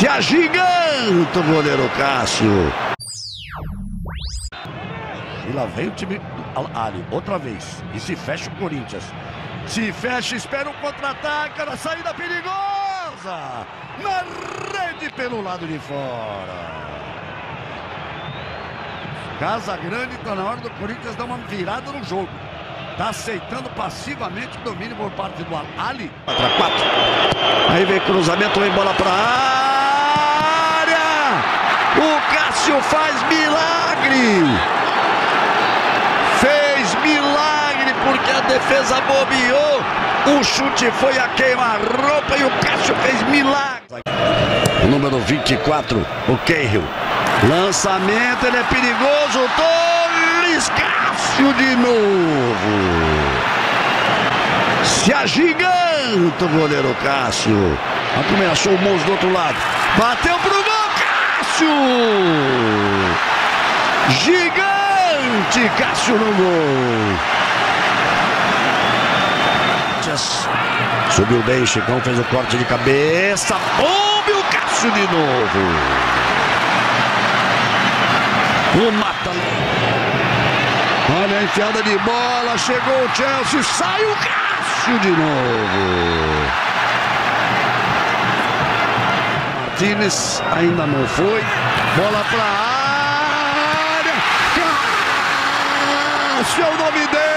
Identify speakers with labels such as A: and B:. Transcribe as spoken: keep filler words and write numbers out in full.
A: Se agiganta o goleiro Cássio. E lá vem o time do Ali, outra vez. E se fecha o Corinthians. Se fecha, espera o contra-ataque, a saída perigosa. Na rede pelo lado de fora. Casa Grande, está na hora do Corinthians dar uma virada no jogo. Está aceitando passivamente o domínio por parte do Ali. quatro a quatro. Aí vem cruzamento, vem bola para a área. O Cássio faz milagre. Fez milagre porque a defesa bobeou. O chute foi a queima-roupa e o Cássio fez milagre. O número vinte e quatro, o Cahill. Lançamento, ele é perigoso. Torres, Cássio de novo. Se agiganta o goleiro Cássio. Ameaçou o Mons do outro lado. Bateu pro gol, Cássio. Gigante, Cássio no gol. Subiu bem, Chicão fez o corte de cabeça. Bomba e o Cássio de novo. O mata. Olha a enfiada de bola. Chegou o Chelsea. Sai o Cássio de novo. Martínez ainda não foi. Bola para a área. Cássio é o nome dele.